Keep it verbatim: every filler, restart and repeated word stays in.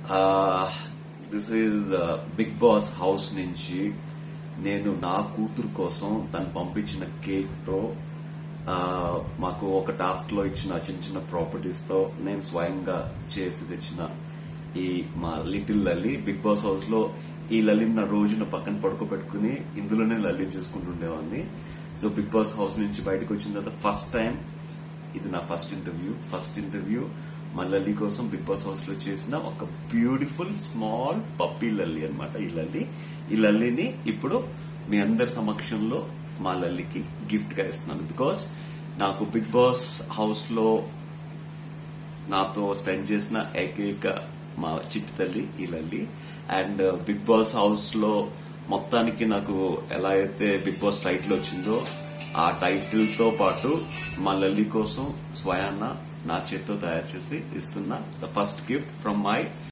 This is Bigg Boss house నుంచి నేను నా కూతురు కోసం తను పంపించిన కేక్ తో మాకు ఒక టాస్క్ లో ఇచ్చిన చిన్న చిన్న ప్రాపర్టీస్ తో నేను స్వయంగా చేసి తెచ్చిన ఈ మా లిటిల్ లల్లీ బిగ్ బాస్ హౌస్ లో ఈ లల్లీని నా రోజున పక్కన పడుకోబెట్టుకుని ఇందులోనే లల్లీ చూసుకుంటుండేవాడిని. సో బిగ్ బాస్ హౌస్ నుంచి బయటకు వచ్చిన తర్వాత ఫస్ట్ టైం ఇది నా ఫస్ట్ ఇంటర్వ్యూ ఫస్ట్ ఇంటర్వ్యూ మా లల్లీ కోసం బిగ్ బాస్ హౌస్ లో చేసిన ఒక బ్యూటిఫుల్ స్మాల్ పప్పీ లల్లీ అనమాట. ఈ లల్లీ ఈ లల్లీని ఇప్పుడు మీ అందరి సమక్షంలో మా లల్లీకి గిఫ్ట్ గా ఇస్తున్నాను. బికాస్ నాకు బిగ్ బాస్ హౌస్ లో నాతో స్పెండ్ చేసిన ఏకైక మా చిట్టి తల్లి ఈ లల్లీ. అండ్ బిగ్ బాస్ హౌస్ లో మొత్తానికి నాకు ఎలా అయితే బిగ్ బాస్ టైటిల్ వచ్చిందో ఆ టైటిల్ తో పాటు మా లల్లీ కోసం స్వయాన్న నా చేత్తో తయారు చేసి ఇస్తున్న the first gift from my